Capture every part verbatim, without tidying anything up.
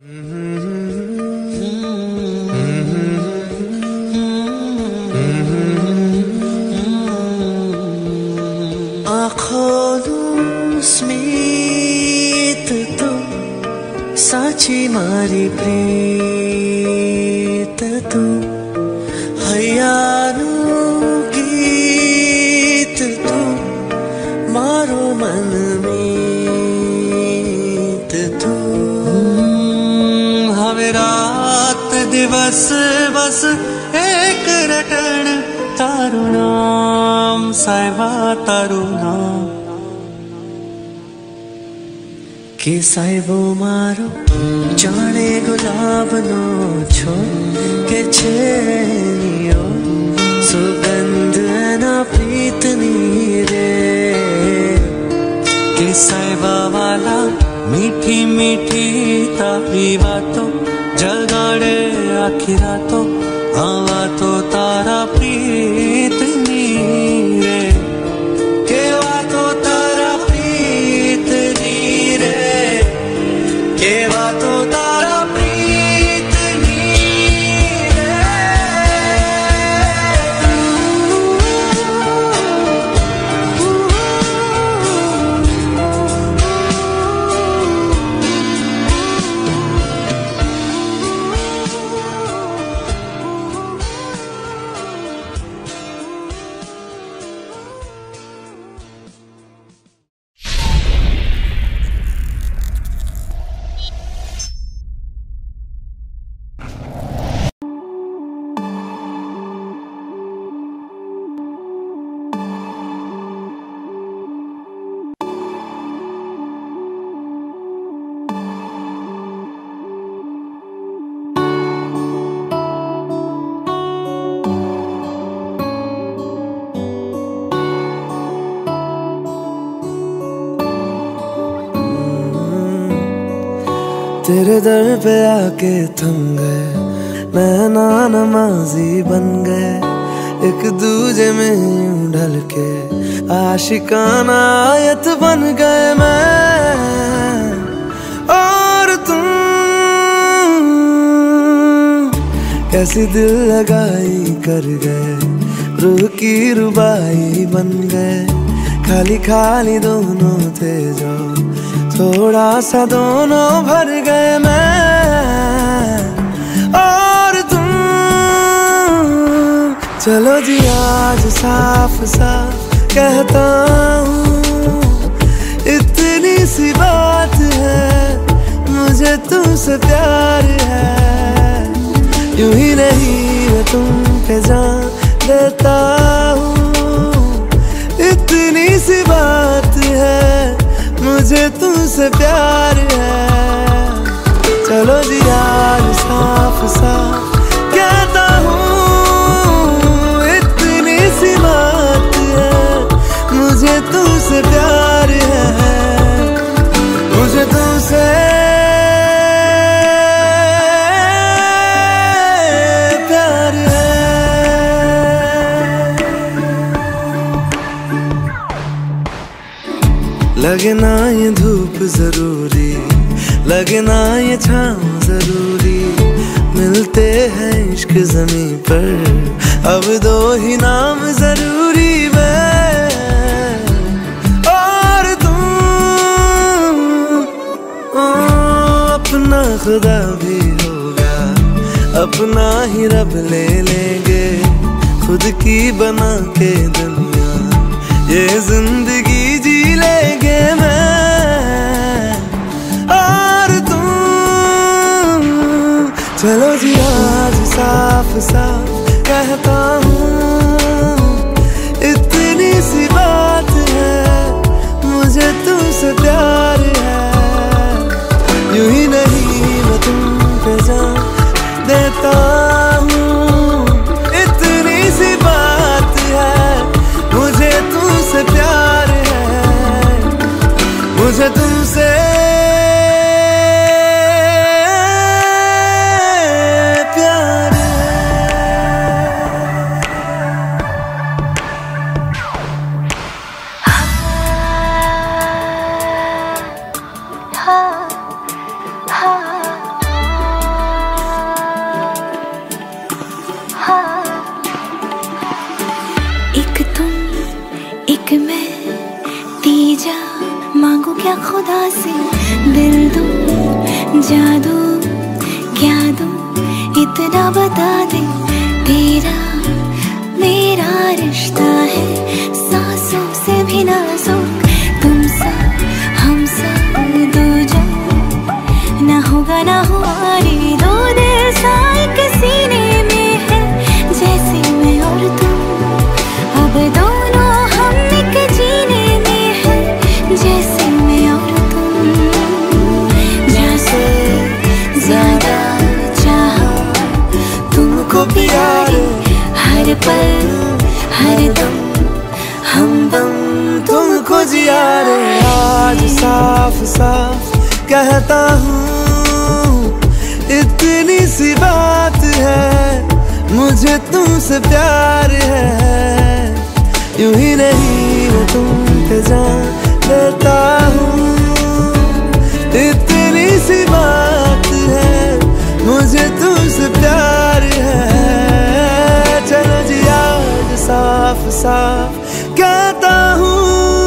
आँखों स्मित तो साची मारी प्रीत तो हयानु गीत तो मारो मन मीत तो हवे रात दिवस बस एक रटण तारू नाम साहिबा तारू नाम के साहिबो मारो जाने गुलाब नो छो के छेनियो सुगंध ना प्रीतनी रे के साहिबा वाला मीठी मीठी तारी बातों जगाड़े आखी रातों आवा तो तारा प्रीतनी रे के वा तो तारा प्रीतनी रे के वा तो तारा प्रीतनी तेरे दर पे आके थम गए नैना नमाजी बन गए एक दूजे में यूं ढल के आशिकाना आयत बन गए मैं और तुम कैसी दिल लगाई कर गए रूह की रुबाई बन गए खाली खाली दोनों थे जो थोड़ा सा दोनों भर गए मैं और तुम चलो जी आज साफ साफ कहता हूँ इतनी सी बात है मुझे तुमसे प्यार है यूं ही नहीं मैं तुम पे जान देता हूँ इतनी सी बात है मुझे तुमसे प्यार है चलो जी यार साफ साफ कहता हूँ इतनी सी बात है मुझे तुमसे प्यार है मुझे तुमसे प्यार है लगे ना ये धूप जरूरी लगे ना ये छाँव जरूरी मिलते हैं इश्क ज़मीं पर अब दो ही नाम जरूरी मैं और तुम ओ, अपना खुदा भी होगा अपना ही रब ले लेंगे खुद की बना के दुनिया ये जिंदगी जी लेंगे मैं और तुम चलो जी आज साफ साफ कहता हूँ इतनी सी बात है मुझे तुमसे प्यार है यूं ही नहीं मैं तुम पे जान देता हूँ इतनी सी बात है मुझे तुमसे प्यार फिर मैं तीजा मांगू क्या खुदा से, दिल दूं जादू क्या दूं इतना बता दे। तेरा मेरा रिश्ता है सांसों से भी नाजुक, तुम सा हम सा दो जग ना होगा ना हुआ रे। दो दिल साए के सीने में है जैसे मैं और तुम, अब दोनों हम एक जीने में है जैसे मैं और तुम। जैसे ज्यादा चाहा तुमको प्यारे, हर पल हर दम हमदम तुमको जिया रे। आज साफ साफ कहता हूँ इतनी सी बात है, मुझे तुमसे प्यार है। यूं ही नहीं मैं तुम पे जान देता हूँ, इतनी सी बात है मुझे तुमसे प्यार है। चलो जी आज साफ साफ कहता हूँ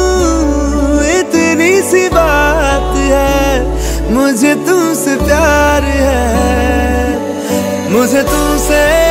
इतनी सी बात है, मुझे तुमसे प्यार है, मुझे तुमसे